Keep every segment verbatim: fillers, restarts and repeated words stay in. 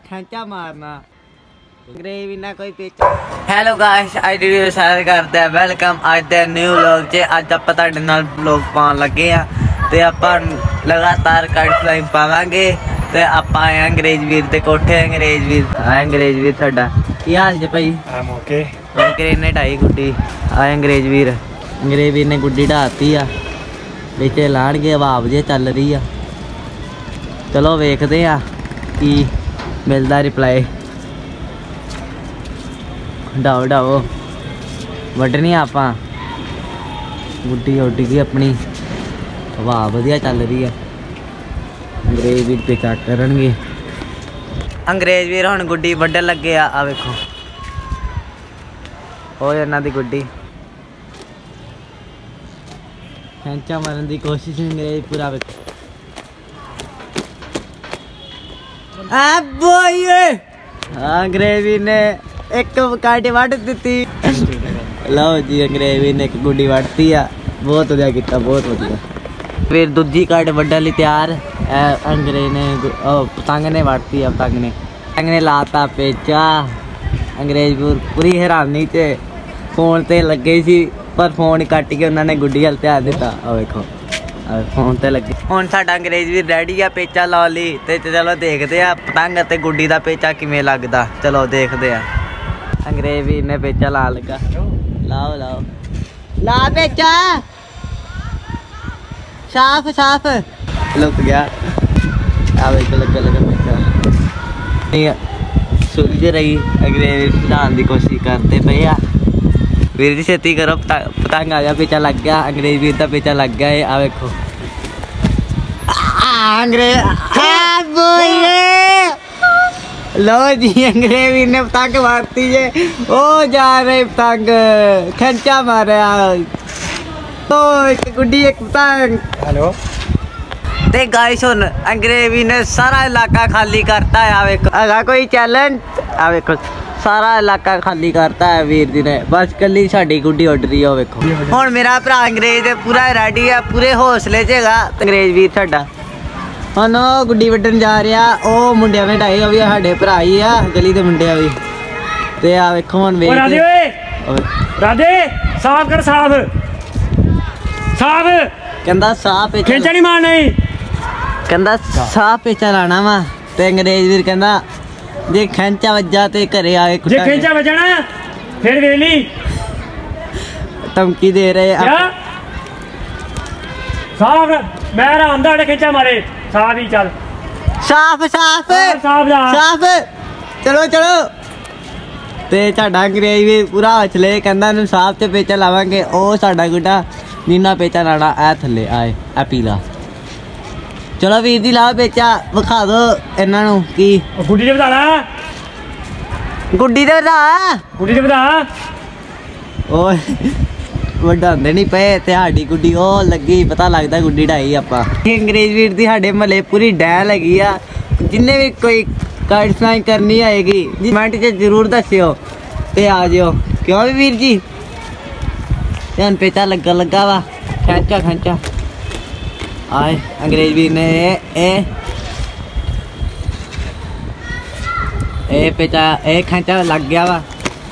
खेचा मारना अंग्रेज ना कोई पेच। हेलो गाइस आज वीडियो शेयर करते हैं वेलकम आज दे न्यू व्लॉग च। अज आप तुहाडे नाल व्लॉग पाउण लगे आ ते आपां लगातार काइट फ्लाइंग पावांगे ते आपां आए अंग्रेज वीर दे कोठे। अंग्रेज वीर आए अंग्रेज वीर साडा की हाल जे भाई? ओके ओके ने ढाई गुड्डी आए अंग्रेज वीर। अंग्रेज वीर ने गुड्डी ढाती आ बिच लाणगे हवा जे चल रही आ। चलो वेखदे आ की मिलदा रिप्लाई। डाओ डाओ वड्डनी आपां गुड्डी उड्ड गई अपनी हवा वधिया चल रही है। अंग्रेज वीर पेचा करनगे। अंग्रेज वीर हुण गुड्डी वड्डन लगे आ। आ वेखो ओ इन्हां दी गुड्डी खेंचा मारन दी कोशिश अंग्रेज पूरा वेखो। आ बोए अंग्रेज वीर ने एक काटी वड़ दी। लो जी अंग्रेज वीर ने एक गुड्डी वड़ती आ। बहुत वधिया किया बहुत वधिया। फिर दूजी काट वड्डन लई तैयार। अंग्रेज ने पतंग ने वड़ती है। पतंग ने पतंग ने लाता पेचा। अंग्रेज पूरी हैरानी च फोन ते लगे सी पर फोन कट के उन्होंने गुड्डी हल ध्यान दिता। देखो फोन ते लगे। हुण साडा अंग्रेज भी रेडी आ पेचा ला ली ते चलो देखते आ पतंग ते गुड्डी दा पेचा किवें लगदा। चलो देखते आ। अंग्रेज वीर ने पेचा ला लगा। लाओ लाओ ला पेचा साफ साफ लुक गया। आ वेख लगा लगा पेचा सुलझ रही। अंग्रेज सुधारने की कोशिश करते पे आ। वीर जी छेती करो पतंग आ गया पेचा लग गया। अंग्रेज वीर का पेचा लग गया। आ वेखो अंग्रेज लो जी अंग्रेज वीर ने पतंग मारती है। ओ जा रहे पतंग खेंचा मारा तो एक गुड्डी एक पतंग। हेलो ते गाइस हुन अंग्रेज वीर ने सारा इलाका खाली करता है। आ वेखो अगा कोई चैलेंज। आ वेखो सारा इलाका खाली करता है वीर जी ने। बस कली साडी गुड्डी उड़ रही है। वेखो हुण मेरा भरा अंग्रेज पूरा रेडी है पूरे हौसले च हैगा। अंग्रेज वीर साडा हुण गुड्डी वड्डन जा रहा। ओ मुंडिया ने ढाई भी साडे भरा ही आ गली दे मुंडिया भी। ते आ वेखो हुण वेख राधे राधे साफ कर साफ साफ कहंदा साफ पेचा खेंचा नहीं मारना ही कहंदा साफ पेचा लाना वा। ते अंग्रेज वीर कहंदा जे खेंचा वज्जा ते घरे आए जे खेंचा वजना फिर वेली धमकी दे रहे क्या साफ मैं आंदा खेंचा मारे साफ ही चल साफ साफ साफ साफ चलो चलो ते साडा अंग्रेज भी पूरा हौसले कहंदा नु साफ ते पेचा लावांगे। ओ साडा गुड्डा नीना पेचा लाना ए थल्ले आए ए पीला। चलो वीर जी लाओ पेचा विखा दो इन्हां नूं की गुड्डी दे बता गुड्डी दे बता गुड्डी दे बता। ओए वड्डांदे नहीं पे ते साडी गुड्डी ओ लगी पता लगदा गुड्डी ढाई आपां। अंग्रेज वीर दी साडे महल्ले पूरी डैल लगी आ। जिन्ने भी कोई काइट फ्लाइंग करनी आएगी कमेंट च जरूर दस्सियो ते आ जियो क्यों भी वीर जी। ध्यान पेचा लगा लगा वा खेंचा खेंचा आए अंग्रेज वीर ने ए ए पेचा ए खेंचा लग गया वा।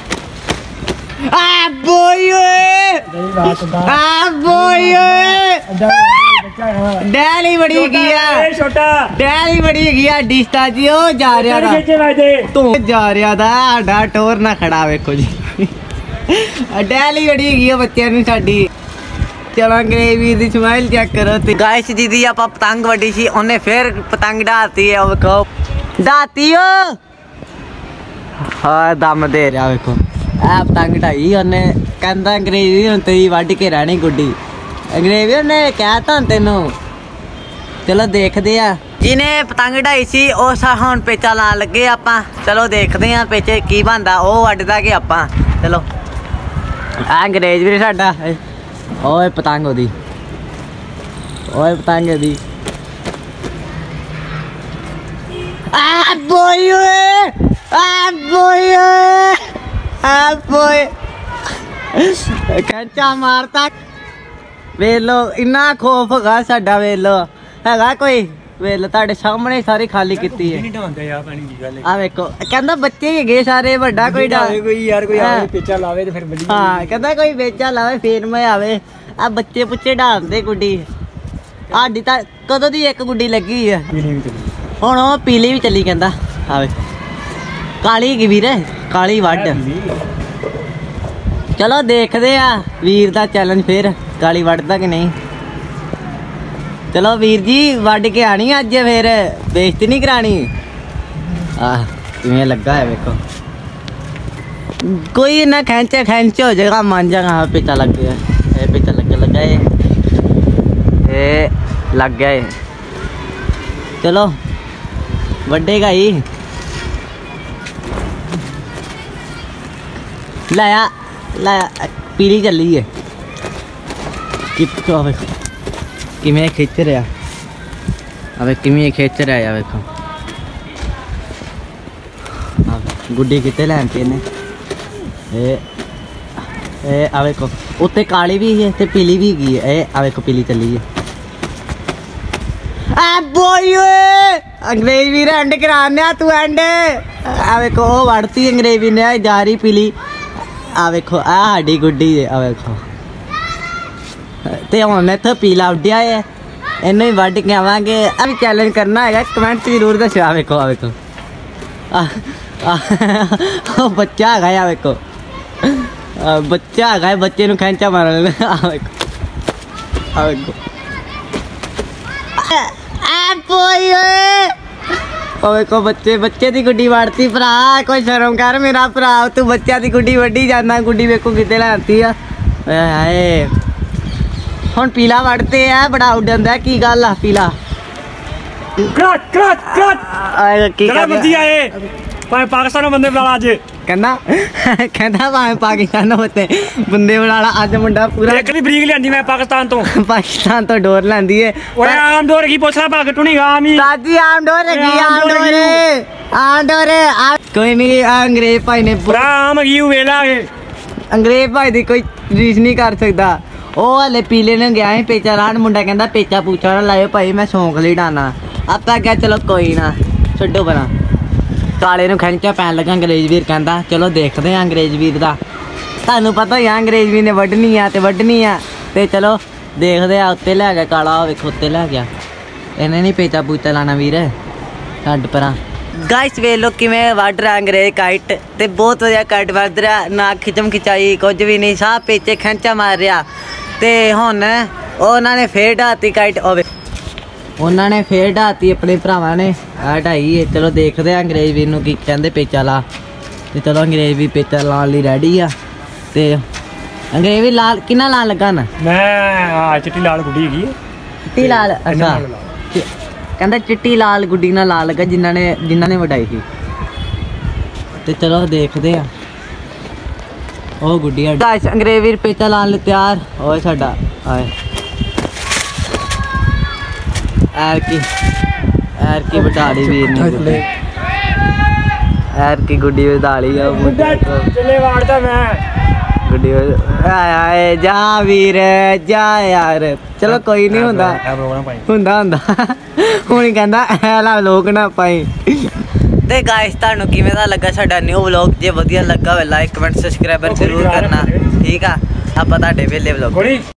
आ बोए आ बोए डैली बड़ी गया छोटा डैली बड़ी गया डिस्टा जी। ओ जा रहा था तू जा रहा था साडा टोर ना खड़ा वेखो जी डैली बड़ी गई बच्चों नूं साडी। चलो अंग्रेज वीर दी स्माइल चेक करो। ते गाइस जी दी आपां पतंग वड्डी सी उन्हें फिर पतंग ढाती है। वेखो ढाती हो हाँ दम दे रहा। वेखो ए पतंग ढाई उन्हें कहंदा अंग्रेज वीर हुण तेरी वड्ड के रहनी गुड्डी। अंग्रेज वीर ने कहता तेनों। चलो देखते आ जिन्हें पतंग ढाई सी ओ हुण पेचा ला लगे आपां। चलो देखते आ पेचे की बनदा ओ वड्डदा कि आपां। चलो अंग्रेज वीर साडा ओए पतंग ओदी ओए पतंग ओदी आ बोय आ बोय आ बोय खेंचा मारता। वेख लो इन्ना खौफ हैगा साडा। वेख लो हैगा कोई ਵੇਲ ਤੁਹਾਡੇ ਸਾਹਮਣੇ ਸਾਰੀ ਖਾਲੀ ਕੀਤੀ ਹੈ। ਨਹੀਂ ਢਾਉਂਦੇ ਆ ਪਾਣੀ ਦੀ ਗੱਲ ਆ ਵੇਖੋ ਕਹਿੰਦਾ ਬੱਚੇ ਹੀ ਹੈਗੇ ਸਾਰੇ, ਵੱਡਾ ਕੋਈ ਡਾ ਕੋਈ ਯਾਰ ਕੋਈ ਹਾਂ। ਆਵੇ ਪੇਚਾ ਲਾਵੇ ਤੇ ਫਿਰ ਬੱਲੀ ਹਾਂ ਕਹਿੰਦਾ ਕੋਈ ਵੇਚਾ ਲਾਵੇ ਫੇਰ ਮੈਂ ਆਵੇ। ਆ ਬੱਚੇ ਪੁੱਛੇ ਢਾਂਦੇ ਗੁੱਡੀ ਸਾਡੀ ਤਾਂ ਕਦੋਂ ਦੀ ਇੱਕ ਗੁੱਡੀ ਲੱਗੀ ਆ, ਪੀਲੀ ਵੀ ਚੱਲੀ ਹੁਣ ਉਹ ਪੀਲੀ ਵੀ ਚੱਲੀ ਕਹਿੰਦਾ। ਆ ਵੇਖੋ ਕਾਲੀ ਹੈਗੀ ਵੀਰੇ, ਕਾਲੀ ਵੱਢ। ਚਲੋ ਦੇਖਦੇ ਆ ਵੀਰ ਦਾ ਚੈਲੰਜ ਫੇਰ, ਕਾਲੀ ਵੱਢਦਾ ਕਿ ਨਹੀਂ। ਚਲੋ ਵੀਰ ਜੀ ਵੱਢ ਕੇ ਆਣੀ ਅੱਜ ਫੇਰ, ਬੇਇੱਜ਼ਤੀ ਨਹੀਂ ਕਰਾਣੀ। ਆਹ ਕਿਵੇਂ ਲੱਗਾ ਹੈ ਵੇਖੋ, ਕੋਈ ਨਾ ਖੈਂਚ ਖੈਂਚ ਹੋ ਜਾਏਗਾ, मान जाएगा। हाँ पीछा लग गया, ये पीछा लग गया, लग गया ये ये लग गया ये। चलो बढ़ेगा ही, लाया लाया पीली चली है कि किमें खिंच रहा, अब किमें खिंच रहा है वेखो। गुड्डी कितने लैंती इन्हें ए ए आ वेखो, उत्ते काली भी है ते पीली भी हैगी है। ए आ वेखो पीली चली है। आ बोय अंग्रेज भी एंड कराने तू एंड। आ वेखो ओ वड़ती अंग्रेज भी ने जा रही पीली। आ वेखो आ साडी गुड्डी है। आ वेखो ते हुण इत्थे पीला उड्डिया है, इन्नू ही वड्ड के आवांगे। अभी चैलेंज करना है, कमेंट जरूर दस्सो। आ वेखो आ वेखो आ बच्चा है, आ वेखो बच्चा है, बच्चे नू खैंचा मार। आ वेखो आ वेखो ओ वेखो बच्चे बच्चे दी गुड्डी वड़ती। भरा कोई शर्म कर मेरा भरा, तू बच्चा दी गुड्डी वड्डी जाना। गुड्डी वेखो किते लाती आ। हाय हुण पीला वड़ते है, बड़ा उड्डदा की गल आ पीला। क्रट क्रट क्रट की चला बंदी आए भाई पाकिस्तान बंदे बुला अज। कहना कहना भावे पाकिस्तान होते बंदे बुला अज। मुंडा पूरा एक भी बरीक लियांदी मैं पाकिस्तान तो पाकिस्तान तो डोर लांदी है। ओए आम डोर की पोछा पा के टुनी आम ही दादी आम डोर है, आम डोर है, आम डोर है। कोई नहीं अंग्रेज भाई ने पूरा आम की वेला है, अंग्रेज भाई दी कोई रीस नहीं कर सकता। ਉਹ ਹਲੇ पीले ने गया है पेचा लान। मुंडा कहता पेचा पूछा ना लाओ भाई, मैं शौक ਲਈ डाना। ਆਪਾਂ क्या चलो कोई ना ਛੱਡੋ बना। काले ਨੂੰ ਖੈਂਚਾ ਪੈਣ ਲੱਗਾ अंग्रेज वीर कहता चलो देखते हैं अंग्रेज वीर ਦਾ। ਤੁਹਾਨੂੰ ਪਤਾ ਹੀ ਆ अंग्रेज वीर ने ਵੱਢਣੀ ਆ ਤੇ ਵੱਢਣੀ ਆ ਤੇ ਚਲੋ ਦੇਖਦੇ ਆ। ਉੱਤੇ ਲੈ ਗਿਆ ਕਾਲਾ, ਵੇਖੋ ਉੱਤੇ ਲੈ ਗਿਆ। ਇਹਨੇ ਨਹੀਂ पेचा पूछा ਲਾਣਾ ਵੀਰ, ਛੱਡ ਪਰਾਂ। गाइस वे लो किवें वढ़ रहा अंग्रेज काइट ते बहुत वधिया काइट वध रहा, ना खिचम खिचाई कुछ भी नहीं, साह पेचे खैंचा मार रहा। ते हुण उन्हां ने फेर ढाती काइट, उन्हां ने फेर ढाती अपने भरावां ने आ ढाई है। चलो देखते हैं अंग्रेज वीर नूं की कहंदे पेचा ला। ते चलो अंग्रेज भी पेचा लाण लई रेडी आ। ते अंग्रेज भी लाल किन्ना लाण लगा ना मैं आ चिट्टी लाल गुड्डी हैगी, चिट्टी लाल। अच्छा कहता चिट्टी लाल गुड्डी ना ला लगा जिन्हों ने जिन्हों ने वडाई थी। तो चलो देखते हैं ओ गुड्डी अंग्रेज वीर पेचा लान ले तैयार हो साडा। आए एर की एर की वडाली वीर ने, एर की गुड्डी वडाली चले वाड़दा मैं गुड्डी। आए जा वीर जा यार, चलो कोई नहीं हुंदा हुंदा हुंदा हुण कहंदा ऐला लोग ना पाई। ते गाइस तुहानू किवें दा लगा साडा न्यू व्लॉग? जे वधिया लगा होवे लाइक कमेंट सब्सक्राइब जरूर करना, ठीक आ। आपां तुहाडे वेले व्लॉग